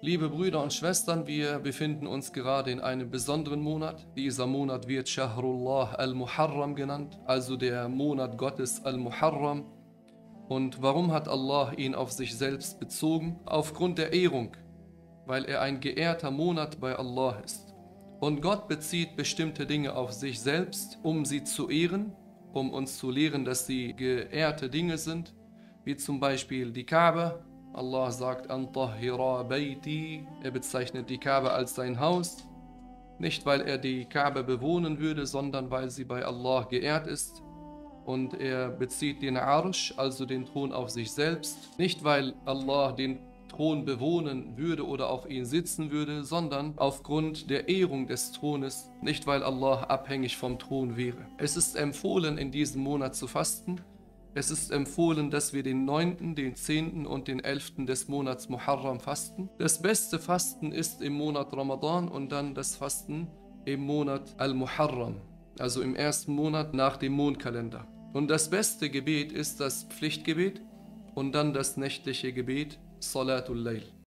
Liebe Brüder und Schwestern, wir befinden uns gerade in einem besonderen Monat. Dieser Monat wird Shahrullah al-Muharram genannt, also der Monat Gottes al-Muharram. Und warum hat Allah ihn auf sich selbst bezogen? Aufgrund der Ehrung, weil er ein geehrter Monat bei Allah ist. Und Gott bezieht bestimmte Dinge auf sich selbst, um sie zu ehren, um uns zu lehren, dass sie geehrte Dinge sind, wie zum Beispiel die Kaaba. Allah sagt, Antahira Bayti, er bezeichnet die Kaaba als sein Haus, nicht weil er die Kaaba bewohnen würde, sondern weil sie bei Allah geehrt ist. Und er bezieht den Arsch, also den Thron, auf sich selbst, nicht weil Allah den Thron bewohnen würde oder auf ihn sitzen würde, sondern aufgrund der Ehrung des Thrones, nicht weil Allah abhängig vom Thron wäre. Es ist empfohlen, in diesem Monat zu fasten. Es ist empfohlen, dass wir den 9., den 10. und den 11. des Monats Muharram fasten. Das beste Fasten ist im Monat Ramadan und dann das Fasten im Monat Al-Muharram, also im ersten Monat nach dem Mondkalender. Und das beste Gebet ist das Pflichtgebet und dann das nächtliche Gebet Salatul Layl.